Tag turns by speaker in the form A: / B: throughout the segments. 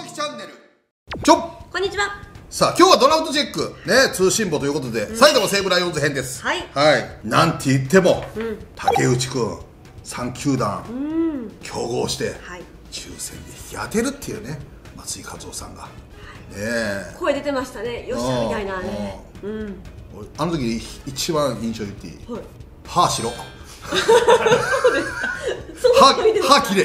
A: きチャンネル
B: こんにちは。
A: さあ今日はドラフトチェックね、通信簿ということで、埼玉西武ライオンズ編です。
B: はい、
A: なんて言っても、竹内くん3球団競合して、抽選で引き当てるっていうね、松井稼頭さんが、
B: 声出てましたね、よっしゃみたいなね。
A: あの時一番印象言っていい、歯白歯きれい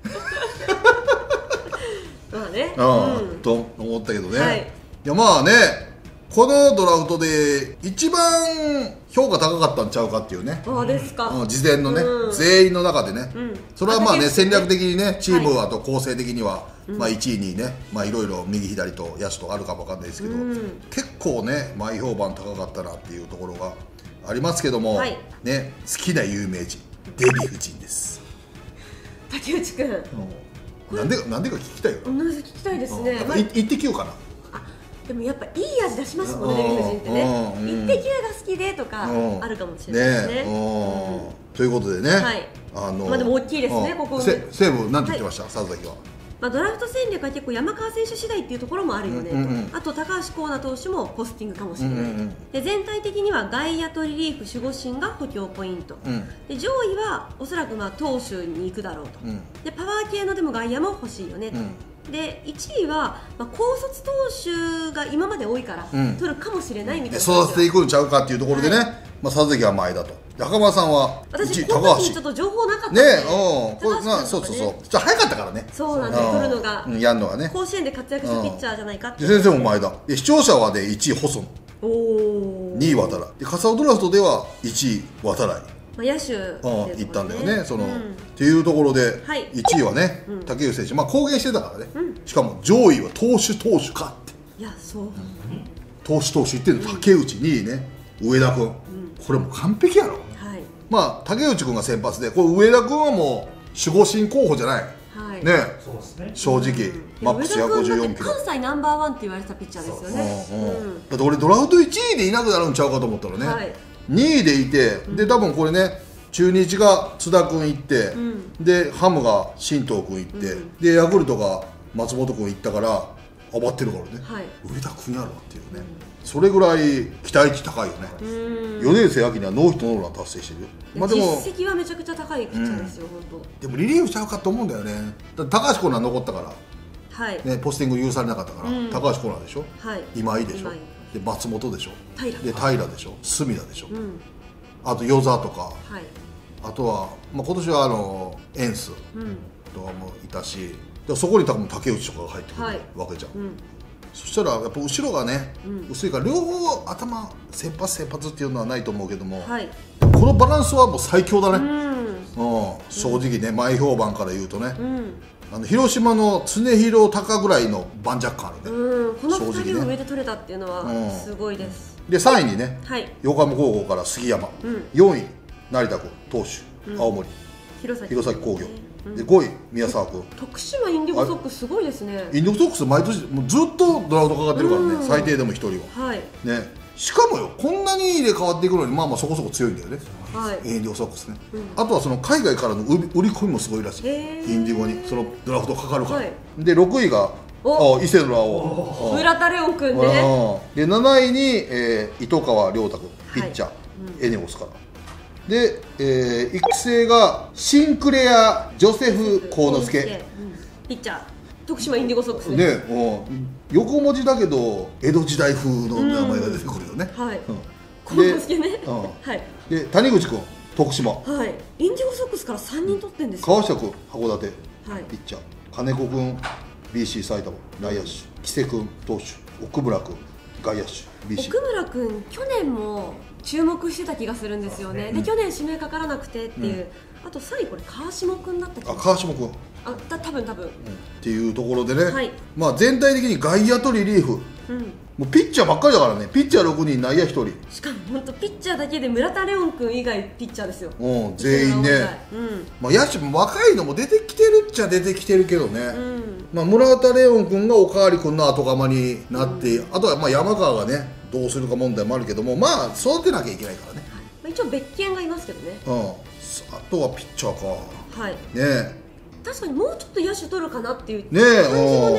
B: まあね、
A: と思ったけどね。いやまあね、このドラフトで一番評価高かったんちゃうかっていうね。
B: ですか。
A: 事前のね、全員の中でね、それはまあね、戦略的にね、チームあと構成的にはまあ1位にね、まあいろいろ右左と野手とあるかもわかんないですけど、結構ね前評判高かったなっていうところがありますけども、ね、好きな有名人デヴィ夫人です。
B: 竹内くん、
A: なんでか聞きたいよ。
B: 聞きたいですね。
A: 行ってきようかな。
B: でもやっぱいい味出しますもんね、デヴィ夫人ってね。イッテ Q が好きでとかあるかもしれないですね。
A: ということでね、
B: まあでも大きいですね、ここ。
A: 西武なんて言ってました、佐々木は。
B: ドラフト戦略は結構山川選手次第っていうところもあるよねと、あと高橋光成投手もポスティングかもしれない、で全体的には外野とリリーフ守護神が補強ポイント、で上位はおそらくまあ投手に行くだろうと、でパワー系のでも外野も欲しいよねと、で1位はまあ高卒投手が今まで多いから取るかもしれないみたいな、
A: 育てていくんちゃうかっていうところでね、まあ佐々木は前だと、袴田さんは
B: 私
A: 高橋、
B: この時ちょっと情報なかったんで、
A: そうちょっと早かったからね。
B: そうなんです、取るのが
A: やるのがね、
B: 甲子園で活躍したピッチャーじゃないかって。
A: 先生も前だ。視聴者はで1位細野、2位渡来で、笠尾ドラフトでは1位渡来、
B: 野手
A: 行ったんだよね、っていうところで1位はね竹内選手、まあ公言してたからね、しかも上位は投手かって、
B: いやそう
A: 投手言ってるの、竹内2位ね、上田君、これもう完璧やろ。まあ竹内君が先発で、これ上田君はもう守護神候補じゃないね、正直マックス154キロ、
B: 関西ナンバーワンって言われてたピッチャーですよね。
A: だって俺ドラフト1位でいなくなるんちゃうかと思ったらね、2位でいて、で多分これね、中日が津田君行って、でハムが新藤君行って、でヤクルトが松本君行ったから余ってるからね、上田君やろっていうね、それぐらい期待値高いよね。4年生秋にはノーヒットノーラン達成してるよ。まあでも
B: 実績はめちゃくちゃ高いピッチャーですよ、本当。
A: でもリリーフちゃうかと思うんだよね。だって高橋光成残ったからね、ポスティング許されなかったから、高橋光成でしょ、今井でしょ、で松本でしょ、で平でしょ、隅田でしょ、あと與座とか、あとは、まあ、今年はエンスとかもいたし、そこに多分竹内とかが入ってくるわけじゃん。そしたらやっぱ後ろがね、薄いから両方頭先発っていうのはないと思うけども、このバランスはもう最強だね。正直ね、前評判から言うとね、広島の常廣貴ぐらいの盤石感あるね。
B: この2人を上で取れたっていうのはすごいです。
A: で3位にね、横浜高校から杉山、4位成田君投手、青森弘前工業で、5位宮沢君、
B: 徳島インディゴソックスすごいですね。
A: インディゴソックス毎年もうずっとドラフトかかってるからね、最低でも1人はね。しかもよ、こんなに入れ替わっていくのにまあまあそこそこ強いんだよね、インディゴソックスね。あとはその海外からの売り込みもすごいらしい、インディゴにそのドラフトかかるから。で6位が伊勢のラオウ、
B: 村田レオン君でね。
A: で7位に糸川亮太君、ピッチャー、エネオスから。で、育成がシンクレア・ジョセフ・幸之助、
B: ピッチャー、徳島インディゴソックス
A: ね。横文字だけど江戸時代風の名前が出てくるよね。
B: 幸之助ね。
A: で谷口君徳島、
B: インディゴソックスから3人取ってんです。
A: 川下君函館、ピッチャー、金子君 BC 埼玉内野手、木瀬君投手、奥村君外野手 BC。
B: 奥村君去年も注目してた気がするんですよね。で去年指名かからなくてっていう、あと3位これ川下君だった気がする。
A: 川下君
B: 多分
A: っていうところでね、まあ全体的に外野とリリーフ、もうピッチャーばっかりだからね。ピッチャー6人、内野1人。
B: しかも本当ピッチャーだけで村田レオン君以外ピッチャーですよ。
A: 全員ね。まあ野手も若いのも出てきてるっちゃ出てきてるけどね。まあ村田レオン君がおかわり君の後釜になって、あとはまあ山川がねどうするか問題もあるけども、まあ育てなきゃいけないからね。
B: 一応別件がいますけどね。
A: あとはピッチャーか。ねえ。
B: 確かにもうちょっと野手取るかなっていう感じ
A: ね
B: もね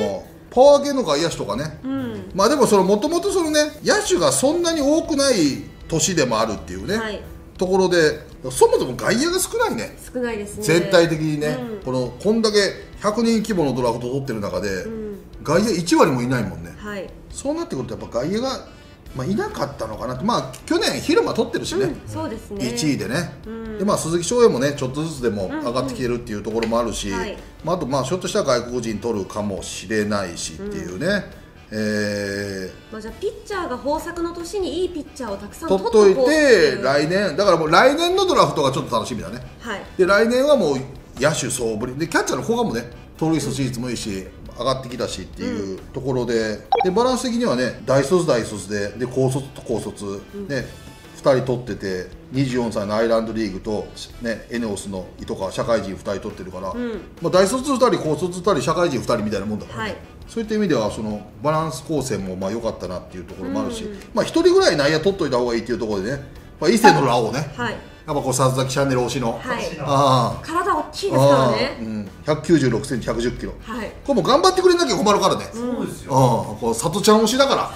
A: パワー系の外野手とかね、まあでももともと野手がそんなに多くない年でもあるっていうね、ところで、そもそも外野が少ないね。
B: 少ないですね、
A: 全体的にね、こんだけ100人規模のドラフトを取ってる中で、外野1割もいないもんね。そうなってくるとやっぱ外野が、まあ、いなかったのかなって。まあ去年昼間取ってるしね、
B: そうですね、
A: 1位でね、でまあ鈴木翔平もねちょっとずつでも上がってきてるっていうところもあるし、まあ、あとまあひょっとしたら外国人取るかもしれないしっていうね、
B: まあ、じゃあピッチャーが豊作の年にいいピッチャーをたくさん
A: 取っといて、来年だからもう来年のドラフトがちょっと楽しみだね。で来年はもう野手総振りで、キャッチャーの古賀もね盗塁阻止率もいいし上がってきたしっていうところで、バランス的にはね大卒で高卒と高卒、ね2人取ってて、24歳のアイランドリーグと、ね、エネオスの糸川社会人2人取ってるから、まあ、大卒2人高卒2人社会人2人みたいなもんだからね、そういった意味ではバランス構成もまあ良かったなっていうところもあるし、まあ1人ぐらい内野取っといた方がいいっていうところでね、まあ、伊勢のラオウね、やっぱ佐々木チャンネル推しの、
B: 体大きいですからね、
A: 196センチ110キロ、これも頑張ってくれなきゃ困るからね。
C: そうですよ、
A: 佐藤ちゃん推しだから。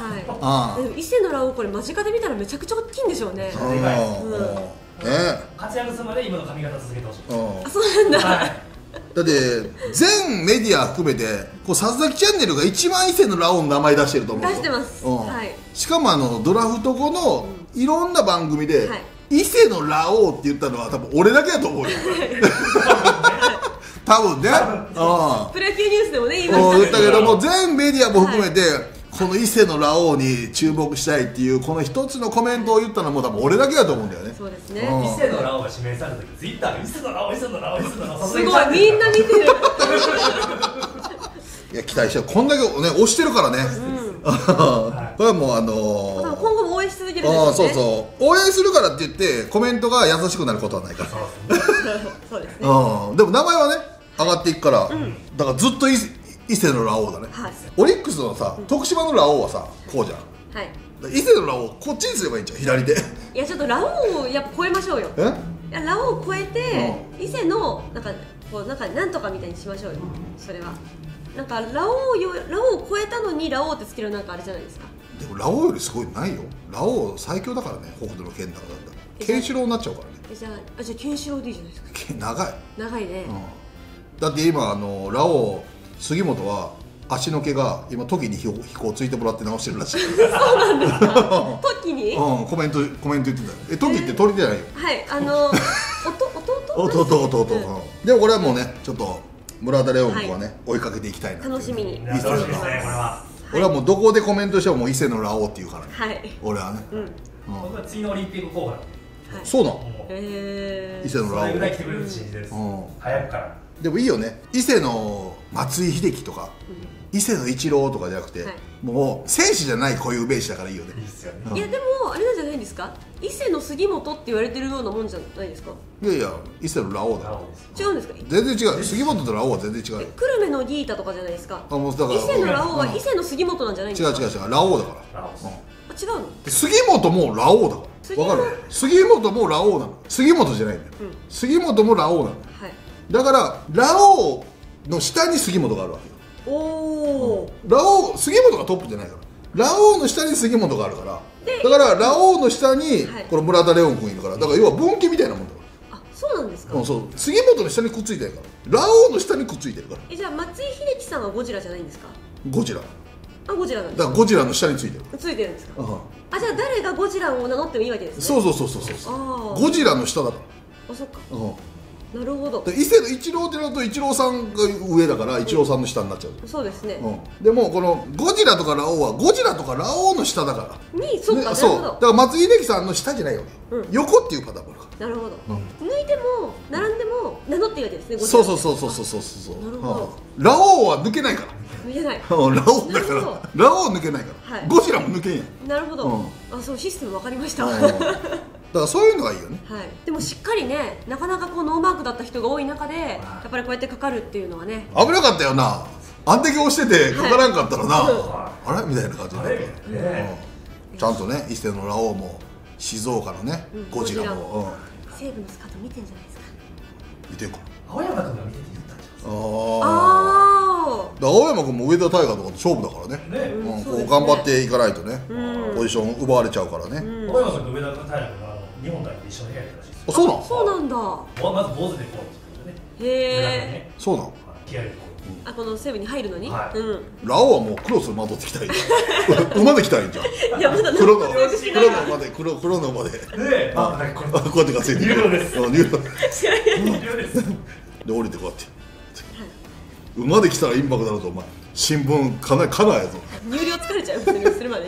B: でも伊勢のラオウこれ間近で見たらめちゃくちゃ大きいんでしょうね。
C: 活躍するまで今の髪型続けてほしい。
B: あ、そうなんだ。
A: だって全メディア含めて佐々木チャンネルが一番伊勢のラオウの名前出してると思う。
B: 出してます。
A: しかもドラフト後のいろんな番組で伊勢のラオウって言ったのは多分俺だけだと思うよ。多分ね。
B: プロ野球ニュースでもね言いました
A: 言ったけども、全メディアも含めてこの伊勢のラオウに注目したいっていうこの一つのコメントを言ったのも多分俺だけだと思うんだよね。
B: そうですね。
C: 伊勢のラオウが指名された時ツイッターで伊勢のラオウ伊勢のラオウ伊勢のラオウ、
B: すごいみんな見てる。
A: いや期待してる、こんだけね推してるからね。これはもう
B: 今後も応援し続けるんですよね。
A: そうそう応援するからって言ってコメントが優しくなることはないから。
B: そうですね。
A: でも名前はね上がっていくから、だからずっと伊勢のラオウだね。オリックスのさ徳島のラオウはさこうじゃん。伊勢のラオウこっちにすればいいんじゃん、左で。
B: いやちょっとラオウをやっぱ超えましょうよ。いやラオウを超えて伊勢のなんとかみたいにしましょうよ。それはなんかラオウを超えたのにラオウってつけるなんかあれじゃないですか。
A: でもラオウよりすごいないよ。ラオウ最強だからね、北斗の剣だからケンシロウになっちゃうからね。
B: じゃあケンシロウでいいじゃないですか。長いね。
A: だって今ラオウ杉本は足の毛が今トキに飛行ついてもらって直してるらしい。
B: そうなんですか。トキに？
A: コメント言ってたよ。トキって鳥じゃないよ。
B: はい、
A: 弟。でもこれはもうねちょっと村田レオン君はね追いかけていきたいな。
B: 楽しみに。
C: 楽しみですねこれは。
A: 俺はもうどこでコメントしてももう伊勢のラオウって言うからね。俺はね。
C: 僕は次のオリンピック候補だ。
A: そうなの。伊勢のラオウ。
C: それぐらい来てくれると信じてる。早くから。
A: でもいいよね、伊勢の松井秀喜とか、伊勢のイチローとかじゃなくて、もう選手じゃない固有名詞だからいいよね。
B: いやでもあれなんじゃないんですか、伊勢の杉本って言われてるようなもんじゃないですか。
A: いやいや伊勢のラオウだ。
B: 違うんですか。
A: 全然違う。杉本とラオウは全然違う。
B: 久留米のギータとかじゃないですか。
A: もうだから
B: 伊勢のラオウは伊勢の杉本なんじゃないんですか。
A: 違うラオウだから。
B: 違うの。
A: 杉本もラオウだからわかる。杉本もラオウなの。杉本じゃないんだよ。杉本もラオウなの。だからラオウの下に杉本があるわけよ。杉本がトップじゃないから、ラオウの下に杉本があるから、だからラオウの下にこの村田レオン君いるから、だから要は分岐みたいなもんだから。
B: あ、そうなんですか。
A: そう、杉本の下にくっついてるから、ラオウの下にくっついてるから。
B: じゃあ松井秀喜さんはゴジラじゃないんですか。
A: ゴジラ。
B: ゴジラなんですか。
A: だからゴジラの下についてる。
B: ついてるんですか。じゃあ誰がゴジラを名乗ってもいいわけですね。
A: そう。ゴジラの下だから。
B: あ、そっか。なるほど。
A: 伊勢のイチローってなるとイチローさんが上だからイチローさんの下になっちゃう。
B: そうですね。
A: でもこのゴジラとかラオウはゴジラとかラオウの下だから。
B: そうか。
A: そう。だから松井秀喜さんの下じゃないよね。横っていうパターンもあるから。
B: なるほど。抜いても並んでも名乗っていいわけですね。
A: そう。なるほど。ラオウは抜けないから。
B: 抜けない。
A: ラオウだから。ラオウ抜けないから。ゴジラも抜けんやん。
B: なるほど。そうシステム分かりました。
A: だからそういうのがいいよね。
B: でもしっかりね、なかなかこうノーマークだった人が多い中でやっぱりこうやってかかるっていうのはね、
A: 危なかったよな。あんだけ押しててかからんかったらな、あれみたいな感じになって、ちゃんとね伊勢のラオウも静岡のねゴジラも
B: 西武のスカート見てんじゃないですか。
A: 見てるか。
C: 青山君が見てて言ったんじゃないですか。
A: 青山君も上田大河とかと勝負だからね、こう頑張っていかないとね、ポジション奪われちゃうからね。
C: 小山さんと上田大河が日本代表一緒の部屋やったらしいです。
B: そうなんだ。
C: まず坊主でこうってね。
B: へえ。
A: そうなの。
C: 気合いでこ
B: う。この西武に入るのに。
C: はい。
A: ラオウはもうクロスまとってきたいんじゃん。馬で来たいんじゃん。
B: いやまだ
A: 黒の馬で黒の馬で。
C: で、
A: こうやって稼いで。
C: ニューロです。
A: ニューロです。で降りてこうやって。馬で来たらインパクトだろうとお前新聞かなりやぞ。
B: 入寮疲れちゃうするまでに。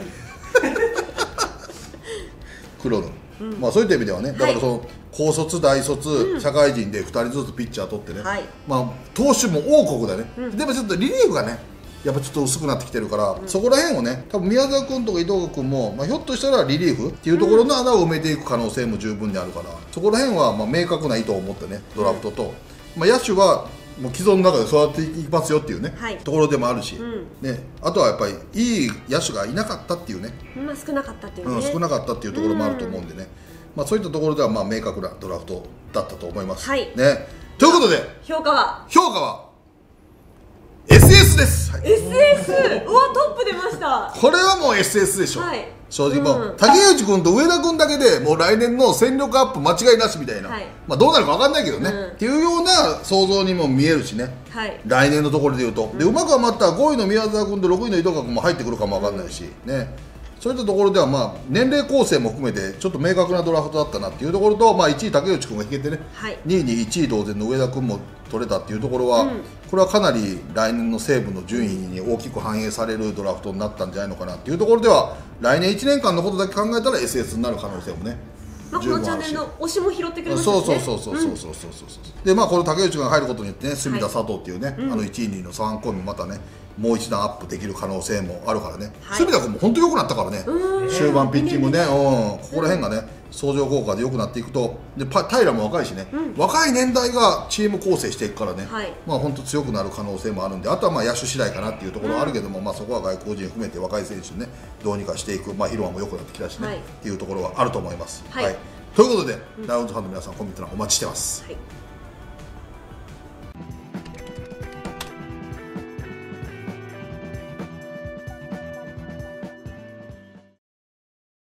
A: 黒の。まあそういった意味ではね、だからその高卒大卒社会人で2人ずつピッチャー取ってね、まあ投手も王国だね。でもちょっとリリーフがねやっぱちょっと薄くなってきてるから、そこら辺をね多分宮澤君とか伊藤君も、まあ、ひょっとしたらリリーフっていうところの穴を埋めていく可能性も十分にあるから、そこら辺はまあ明確な意図を持ってねドラフトと、まあ、野手はもう既存の中で育っていきますよっていうね、ところでもあるし、ね、あとはやっぱりいい野手がいなかったっていうね、
B: まあ少なかったっていうね、
A: 少なかったっていうところもあると思うんでね、まあそういったところではまあ明確なドラフトだったと思います。ね、ということで
B: 評価は
A: SS です。
B: SS、うわトップ出ました。
A: これはもう SS でしょ。正直もう竹内君と上田君だけでもう来年の戦力アップ間違いなしみたいな、まあどうなるか分かんないけどね、っていうような想像にも見えるしね、来年のところでいうと、でうまくはまった5位の宮澤君と6位の伊藤君も入ってくるかも分かんないしね、そういったところではまあ年齢構成も含めてちょっと明確なドラフトだったなっていうところと、まあ1位竹内君が引けてね、2位に1位同然の上田君も取れたっていうところは、これはかなり来年の西武の順位に大きく反映されるドラフトになったんじゃないのかなっていうところでは、来年1年間のことだけ考えたら SS になる可能性もね、
B: このチャンネルの推しも拾ってくれます
A: よね。そうでまあこの竹内が入ることによってね、隅田佐藤っていうね、1位2位の3コンビまたねもう一段アップできる可能性もあるからね、隅田君も本当に良くなったからね、終盤ピッチングね、ここら辺がね相乗効果で良くなっていくと、で平も若いしね、若い年代がチーム構成していくからね、まあ本当強くなる可能性もあるんで、あとはまあ野手次第かなっていうところはあるけども、まあそこは外国人含めて若い選手ねどうにかしていく、まあ広間も良くなってきたしね、っていうところはあると思います。ということでラウンドファンの皆さんコメント欄お待ちしてます。